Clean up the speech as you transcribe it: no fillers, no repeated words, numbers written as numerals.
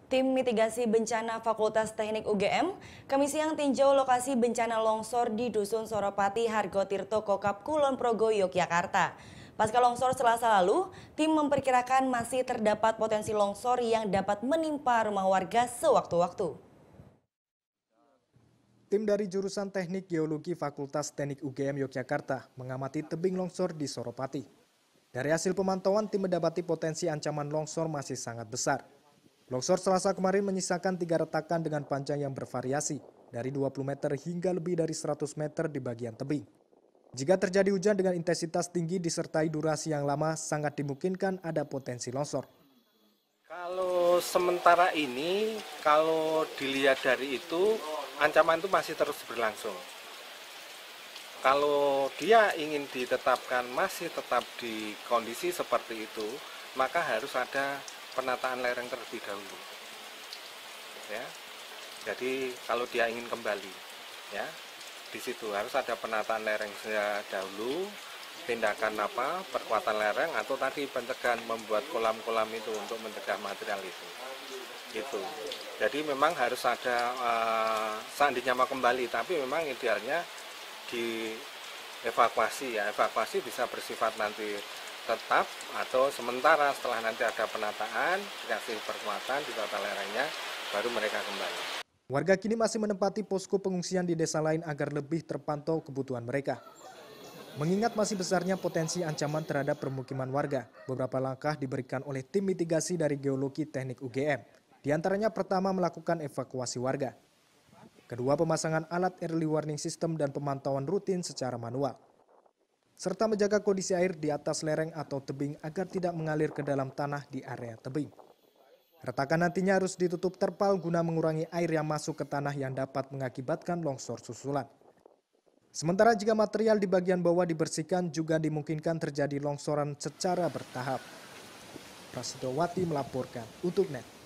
Tim mitigasi bencana Fakultas Teknik UGM, Kami siang tinjau lokasi bencana longsor di Dusun Soropati, Hargotirto, Kokap, Kulon Progo, Yogyakarta. Pasca longsor Selasa lalu, tim memperkirakan masih terdapat potensi longsor yang dapat menimpa rumah warga sewaktu-waktu. Tim dari jurusan Teknik Geologi Fakultas Teknik UGM Yogyakarta mengamati tebing longsor di Soropati. Dari hasil pemantauan, tim mendapati potensi ancaman longsor masih sangat besar. Longsor Selasa kemarin menyisakan 3 retakan dengan panjang yang bervariasi, dari 20 meter hingga lebih dari 100 meter di bagian tebing. Jika terjadi hujan dengan intensitas tinggi disertai durasi yang lama, sangat dimungkinkan ada potensi longsor. Kalau sementara ini, kalau dilihat dari itu, ancaman itu masih terus berlangsung. Kalau dia ingin ditetapkan masih tetap di kondisi seperti itu, maka harus ada penataan lereng terlebih dahulu. Ya, jadi kalau dia ingin kembali, ya di situ harus ada penataan lereng dahulu, tindakan perkuatan lereng atau tadi pencegahan membuat kolam-kolam itu untuk mencegah material itu. Jadi memang harus ada seandainya mau kembali, tapi memang idealnya dievakuasi ya. Evakuasi bisa bersifat nanti tetap atau sementara setelah nanti ada penataan, dikasih perkuatan, ditata lerengnya, baru mereka kembali. Warga kini masih menempati posko pengungsian di desa lain agar lebih terpantau kebutuhan mereka. Mengingat masih besarnya potensi ancaman terhadap permukiman warga, beberapa langkah diberikan oleh tim mitigasi dari Geologi Teknik UGM. Di antaranya pertama melakukan evakuasi warga. Kedua, pemasangan alat early warning system dan pemantauan rutin secara manual. Serta menjaga kondisi air di atas lereng atau tebing agar tidak mengalir ke dalam tanah di area tebing. Retakan nantinya harus ditutup terpal guna mengurangi air yang masuk ke tanah yang dapat mengakibatkan longsor susulan. Sementara jika material di bagian bawah dibersihkan juga dimungkinkan terjadi longsoran secara bertahap. Prasetyo Wati melaporkan untuk NET.